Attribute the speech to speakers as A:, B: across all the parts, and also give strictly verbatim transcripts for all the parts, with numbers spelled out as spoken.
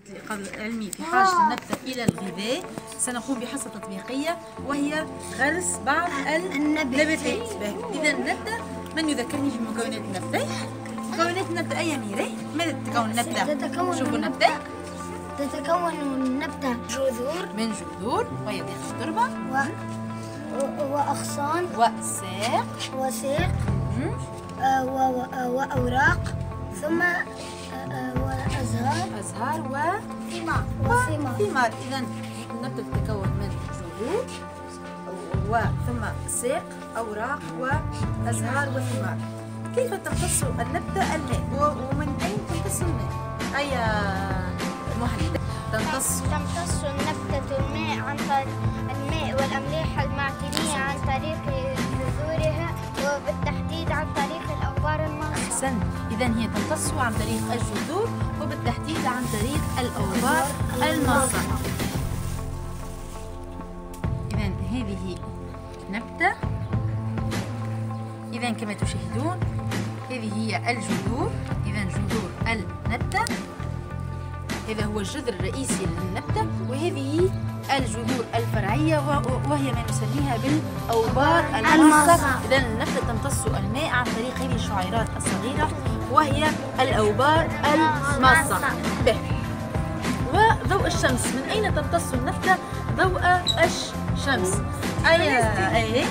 A: العلمي في حاجة النبتة إلى الغذاء. سنقوم بحصة تطبيقية وهي غرس بعض النباتات. إذا نبدأ. من يذكرني بمكونات النبتة؟ مكونات النبتة أي أميرة؟ ماذا تتكون النبتة؟
B: تتكون
A: شوفوا النبتة.
B: تتكون النبتة جذور
A: من جذور وهي داخل التربة
B: و... و... وأغصان
A: وساق
B: وساق آه و... و... وأوراق ثم آه وأزهار
A: أزهار
B: وثمار وثمار
A: ثمار. إذا النبتة تتكون من جذور وثم ساق أوراق وأزهار وثمار. كيف تمتص النبتة الماء ومن أين تمتص الماء؟ أي مهند تمتص
C: تمتص النبتة الماء عن طريق الماء والأملاح المعدنية عن طريق جذورها وبالتحديد عن طريق الأوبار الماصة.
A: أحسنت. إذا هي تمتص عن طريق الجذور وبالتحديد عن طريق الأوبار الماصة. إذا هذه نبتة. إذا كما تشاهدون هذه هي الجذور. إذا جذور النبتة، هذا هو الجذر الرئيسي للنبتة، وهذه الجذور الفرعية وهي ما نسميها بالأوبار الماصة. إذا النبتة تمتص الماء عن طريق هذه الشعيرات الصغيرة وهي الأوبار الماصة. وضوء الشمس، من أين تمتص النبتة ضوء الشمس؟ أي أي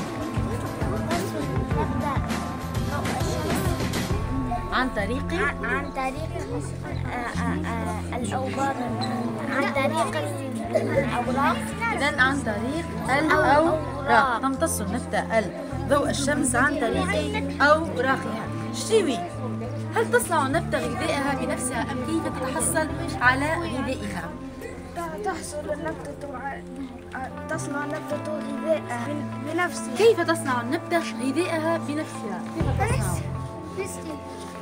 A: عن طريق
C: عن طريق الأوبار عن طريق الأوراق.
A: إذا عن طريق الأوراق تمتص النبتة ضوء الشمس عن طريق أوراقها. شتيوي، هل تصنع النبتة غذائها بنفسها أم كيف تتحصل على غذائها؟
C: تحصل النبتة تصنع النبتة غذائها بنفسها.
A: كيف تصنع النبتة غذائها بنفسها؟ كيف تصنع؟
C: مسكي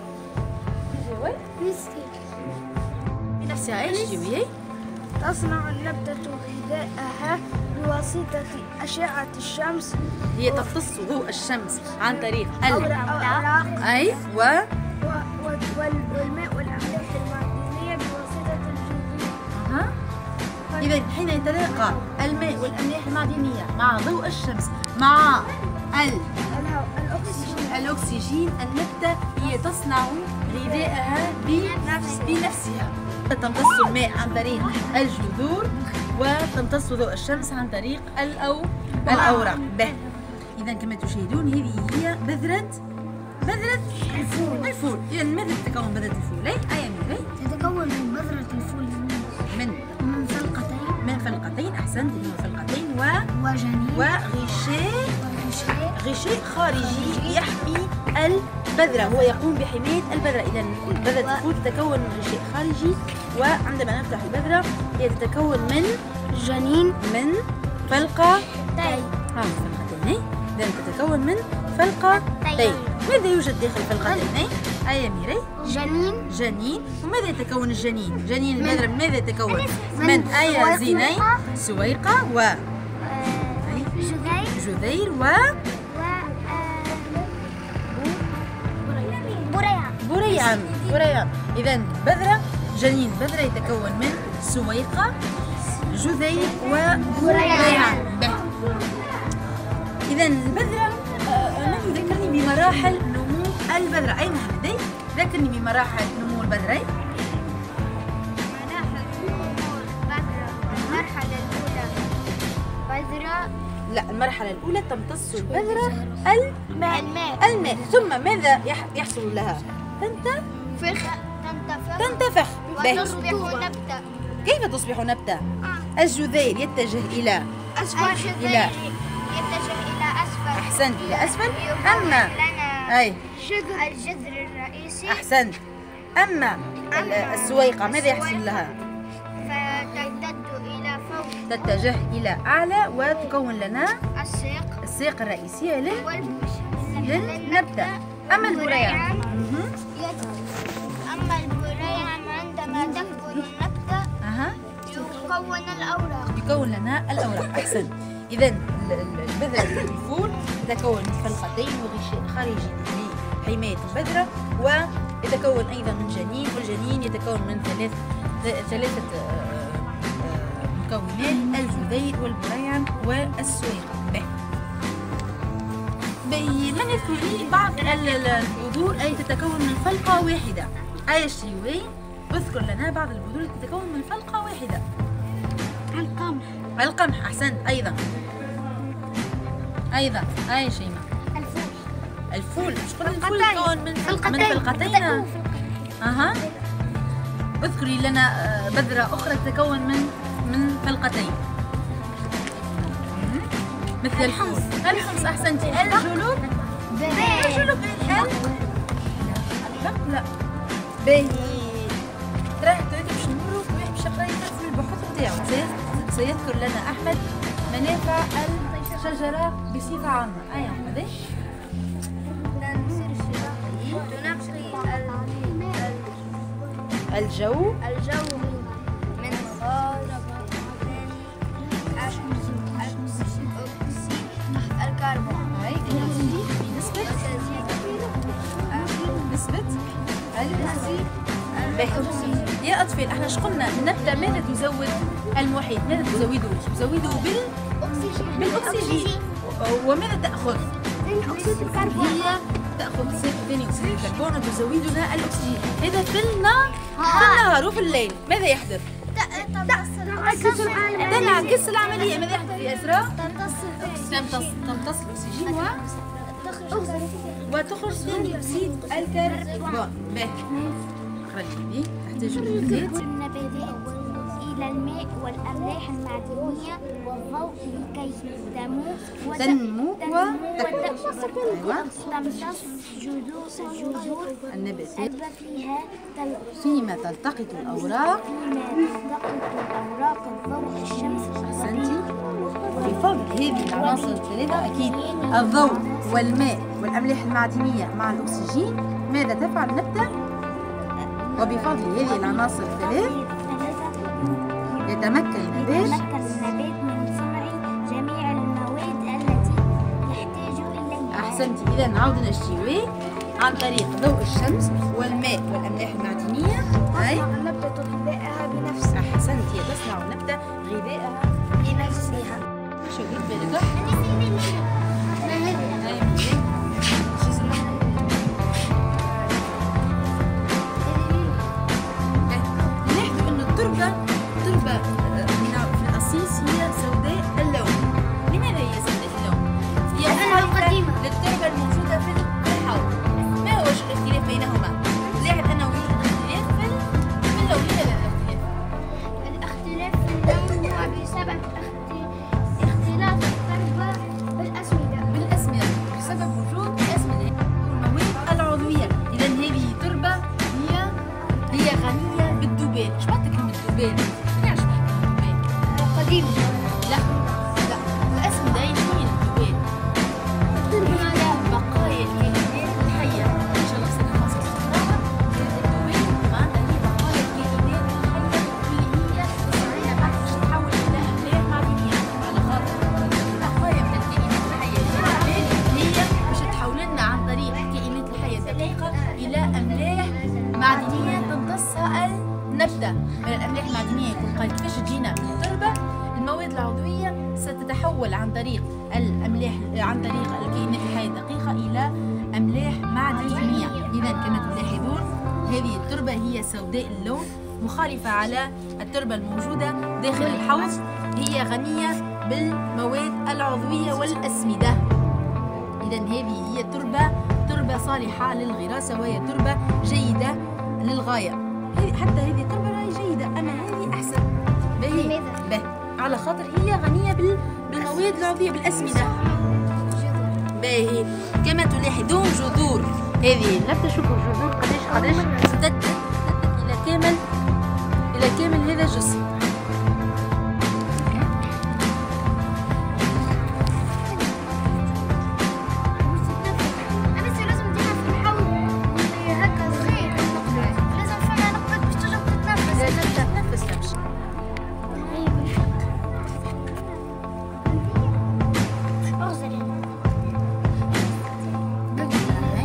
A: مسكي بنفسها. ايش جوي؟
C: تصنع النبتة غذائها بواسطة أشعة الشمس.
A: هي تمتص ضوء الشمس عن طريق
C: الأوراق
A: أي و
C: والماء والأملاح المعدنية بواسطة الجذور.
A: أها. إذا حين يتلاقى الماء والأملاح المعدنية مع ضوء الشمس مع ال
C: الأكسجين
A: الأكسجين النبتة هي تصنع غذائها بنفسها. تمتص الماء عن طريق الجذور وتمتص ضوء الشمس عن طريق الأو الأوراق. به. إذا كما تشاهدون هذه هي بذرة بذرة الفول. الفول. إذا ماذا تتكون بذرة الفول؟ أي أميرة؟
B: تتكون من بذرة الفول
A: من
B: من فلقتين
A: من فلقتين. أحسنت. من فلقتين و
B: وجنين
A: وغشاء
B: وغشاء
A: غشاء خارجي يحمي البذرة، هو يقوم بحماية البذرة. إذا بذرة الفول تتكون من غشاء خارجي، وعندما نفتح البذرة هي تتكون من
B: جنين
A: من فلقتين.
B: تي
A: ها فلقتين. إذا تتكون من فلقتين. ماذا يوجد داخل الفلقتين؟ أي أميرة؟
B: جنين
A: جنين. وماذا يتكون الجنين؟ جنين البذرة من ماذا يتكون؟
B: من
A: من أي
B: سويقة.
A: زينين؟ سويقة و
C: جذير
A: جذير و
C: بريعة.
A: بريعان. بريعان. إذا بذرة جنين بذرة يتكون من سويقة جذير وبريعان. إذا البذرة من يذكرني بمراحل نمو البذرة؟ أي محمدي ذكرني بمراحل نمو البذرة.
C: مراحل نمو البذرة. المرحلة الأولى بذرة.
A: لا، المرحلة الأولى تمتص البذرة الماء
C: الماء.
A: الماء ثم ماذا يحصل لها؟ تنتفخ
C: تنتفخ
A: تنتفخ.
C: وتصبح نبتة.
A: كيف تصبح نبتة؟ الجذير يتجه إلى
C: أسفل.
A: إلى
C: يتجه إلى أسفل.
A: أحسنت. إلى أسفل.
C: يكون
A: أما
C: لنا
A: أي
C: الجذر الرئيسي.
A: أحسنت. أما السويقة ماذا يحصل لها؟
C: فتمتد إلى فوق.
A: تتجه إلى أعلى وتكون لنا
C: الساق
A: الساق الرئيسية لل...
C: والبش
A: للنبتة. أما البريعان
C: أما البريعان عندما تكبر النبتة
A: أها
C: يكون الأوراق.
A: يكون لنا الأوراق. أحسن. إذا البذرة الفول تتكون من فلقتين وغشاء خارجي لحماية البذرة، ويتكون أيضا من جنين، والجنين يتكون من ثلاث ثلاثة مكونات: الجذيء والبريعم والسويق. باهي ما نذكر لي بعض البذور التي تتكون من فلقة واحدة. آية الشيوي اذكر لنا بعض البذور التي تتكون من فلقة واحدة.
B: القمح.
A: القمح أحسنت. أيضا أيضا آية شيماء
B: الفول.
A: الفول. مش قلنا الفول يتكون من فلقتين؟ من فلقتين. أها. اذكري لنا بذرة أخرى تتكون من من فلقتين مثل الحمص. الحمص أحسنتي. الجلوب. الجلوب. لا باهي. راح تريد باش نمروا باش نقرا في البحوث نتاعو. سيذكر لنا أحمد منافع الشجرة بصفة عامة. أي أحمد؟ الجو.
C: الجو من الكربون.
A: أي نسبة نسبة الأكسجين. يا أطفال احنا اش قلنا؟ النبتة ماذا تزود المحيط؟ ماذا تزوده؟ تزوده بال بالأكسجين. وماذا تأخذ؟ هي تأخذ ثاني أكسيد الكربون وتزودنا الأكسجين. إذا في النهار في النهار وفي الليل ماذا يحدث؟ تنعكس العملية. ماذا يحدث يا إسراء؟ تمتص الأكسجين وتخرج ثاني أكسيد الكربون. باهي اقرأ لي. تحتاج النباتات
B: إلى الماء والأملاح المعدنية والضوء لكي تنمو
A: تنمو
B: وتمتص جذور
A: النباتات
B: فيها
A: فيما تلتقط الأوراق
B: فيما تلتقط الأوراق الضوء الشمس.
A: أحسنتي. وبفضل هذه العناصر الثلاثة أكيد الضوء والماء والأملاح المعدنية مع الأكسجين ماذا تفعل النبتة؟ وبفضل هذه العناصر الثلاث يتمكن النبات
B: يتمكن النبات من صنع جميع المواد التي يحتاج إليها.
A: أحسنتي. إذا نعود نشتوي عن طريق ضوء الشمس والماء والأملاح المعدنية. أي
C: النبتة غذائها بنفسها.
A: أحسنتي. تصنع النبتة غذائها
C: بنفسها.
A: شو قلت بالك؟ نلاحظوا أن التربة التربة في الأساس هي سوداء اللون. لماذا هي سوداء اللون؟ هي مخالفة للتربة الموجودة في الحوض. ما هو الاختلاف بينهما؟ لاحظ أنه يوجد اختلاف في اللون. لماذا الاختلاف؟
C: الاختلاف في اللون هو بسبب اختلاف التربة بالأسمدة.
A: بالأسمدة بسبب وجود الأسمدة والمواد العضوية. إذا هذه تربة هي هي غنية بالذوبان. ايش معنى كلمة ذوبان؟ ما نعرفش معنى الذوبان.
C: قديم.
A: لا لا الأسمدة هي الذوبان. هي بقايا الكائنات الحية. إن شاء الله سنة خاصة الذوبان معناتها هي بقايا الكائنات الحية اللي هي تصنع بعد باش تتحول إلى أملاح معدنية. على خاطر البقايا من الكائنات الحية هي باش تحول لنا عن طريق الكائنات الحية الدقيقة إلى أملاح معدنية تمتصها النبتة. من الأملاح المعدنية يكون قال كيفاش تجينا من التربة؟ المواد العضوية ستتحول عن طريق الأملاح عن طريق الكائنات الحية الدقيقة إلى أملاح معدنية. إذا كما تلاحظون هذه التربة هي سوداء اللون مخالفة على التربة الموجودة داخل الحوض. هي غنية بالمواد العضوية والأسمدة. إذا هذه هي تربة تربة صالحة للغراسة وهي تربة جيدة للغاية. حتى هذه التربة راهي جيدة أما هذه أحسن. باهي باهي على خاطر هي غنية بالمواد العضوية بالأسمدة. باهي كما تلاحظون جذور هذه النبتة. شوفوا الجذور قداش قداش تتفتت إلى كامل إلى كامل هذا الجسم.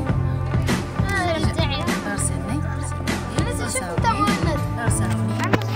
C: شفت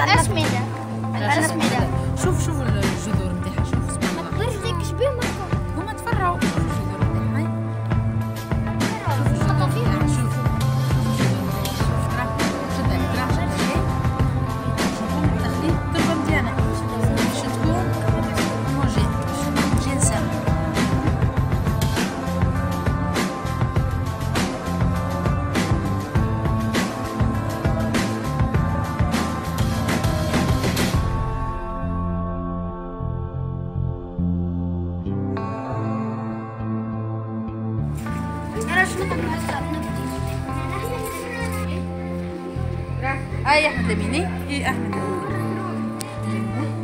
C: الأسمدة.
A: الأسمدة. شوف شوف الجذور نتاعها، شوف سبحان الله.
C: برجلك شبيه مكة.
A: هما تفرعوا. شوف الجذور نتاعها.
C: خطا فيها.
A: شوف شوف راح شدها لك راح شدها. تخليه تربة مزيانة باش تكون هوموجين، باش تجي نسام.
C: أنا شنو هسه بنبدي.
A: هاي أحمد لميني. إيه أحمد لميني.